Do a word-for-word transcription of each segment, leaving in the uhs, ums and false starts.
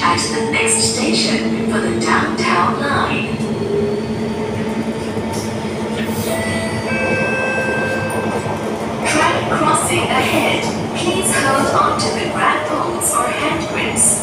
at the next station for the downtown line. Track crossing ahead. Please hold on to the grab poles or hand grips.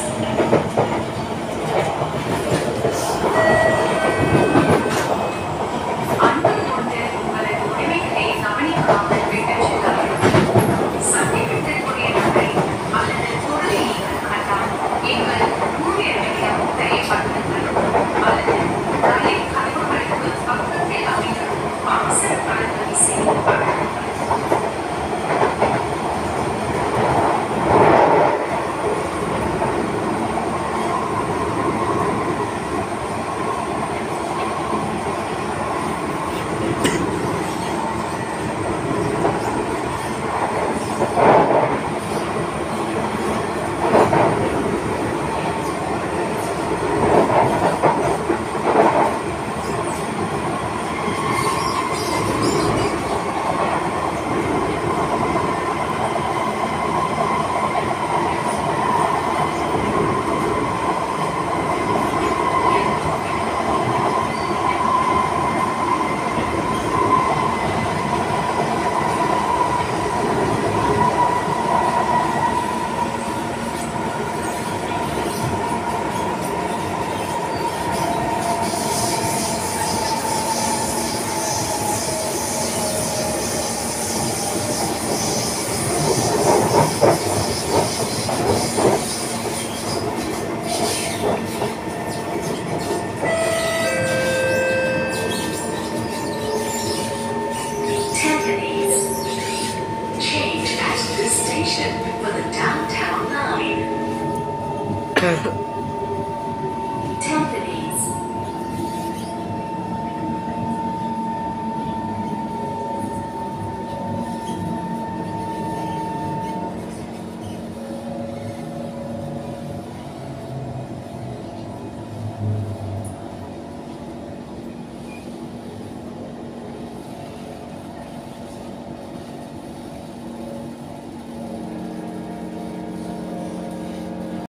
Change at this station for the downtown line.